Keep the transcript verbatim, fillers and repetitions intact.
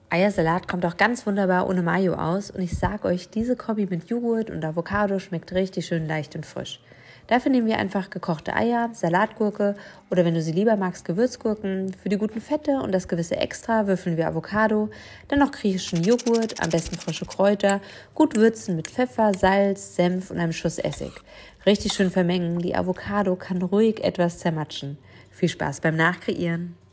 Eiersalat kommt auch ganz wunderbar ohne Mayo aus und ich sag euch, diese Kombi mit Joghurt und Avocado schmeckt richtig schön leicht und frisch. Dafür nehmen wir einfach gekochte Eier, Salatgurke oder wenn du sie lieber magst, Gewürzgurken. Für die guten Fette und das gewisse Extra würfeln wir Avocado, dann noch griechischen Joghurt, am besten frische Kräuter, gut würzen mit Pfeffer, Salz, Senf und einem Schuss Essig. Richtig schön vermengen, die Avocado kann ruhig etwas zermatschen. Viel Spaß beim Nachkreieren!